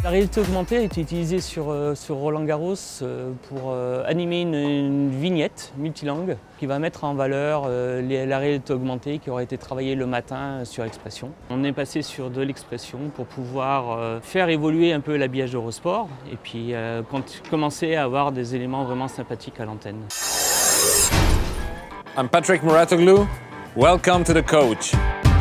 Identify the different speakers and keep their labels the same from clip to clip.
Speaker 1: La réalité augmentée a été utilisée sur Roland Garros pour animer une vignette multilangue qui va mettre en valeur la réalité augmentée qui aura été travaillée le matin sur XPression. On est passé sur de l'XPression pour pouvoir faire évoluer un peu l'habillage Eurosport et puis commencer à avoir des éléments vraiment sympathiques à l'antenne.
Speaker 2: I'm Patrick Mouratoglou. Welcome to the coach.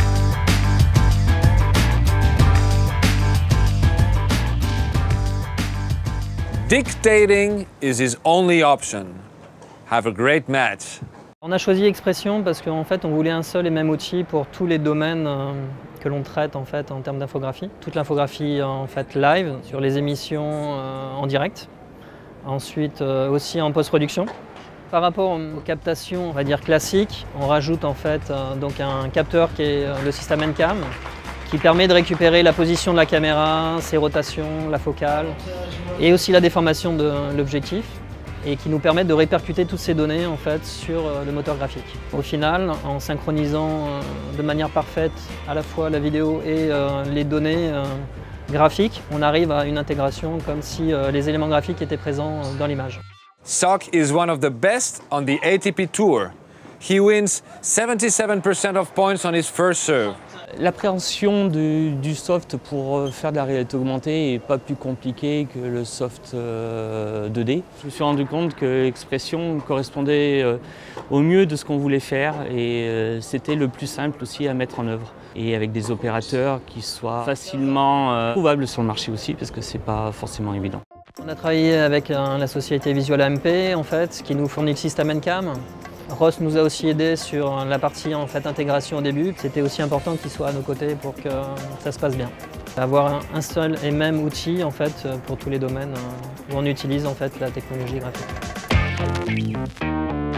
Speaker 2: Dictating is his only option. Have a great match.
Speaker 3: On a choisi XPression parce qu'en fait on voulait un seul et même outil pour tous les domaines que l'on traite en fait en termes d'infographie. Toute l'infographie en fait live sur les émissions en direct. Ensuite aussi en post-production. Par rapport aux captations, on va dire classiques, on rajoute en fait donc un capteur qui est le système N-Cam, qui permet de récupérer la position de la caméra, ses rotations, la focale et aussi la déformation de l'objectif et qui nous permet de répercuter toutes ces données en fait sur le moteur graphique. Au final, en synchronisant de manière parfaite à la fois la vidéo et les données graphiques, on arrive à une intégration comme si les éléments graphiques étaient présents dans l'image.
Speaker 2: Sock is one of the best on the ATP Tour. He wins 77% of points on his first serve.
Speaker 1: L'appréhension du soft pour faire de la réalité augmentée n'est pas plus compliquée que le soft 2D. Je me suis rendu compte que l'expression correspondait au mieux de ce qu'on voulait faire et c'était le plus simple aussi à mettre en œuvre. Et avec des opérateurs qui soient facilement trouvables sur le marché aussi parce que c'est pas forcément évident.
Speaker 3: On a travaillé avec la société Visual AMP en fait, qui nous fournit le système N-Cam. Ross nous a aussi aidé sur la partie en fait, intégration au début. C'était aussi important qu'il soit à nos côtés pour que ça se passe bien. Avoir un seul et même outil en fait, pour tous les domaines où on utilise en fait, la technologie graphique.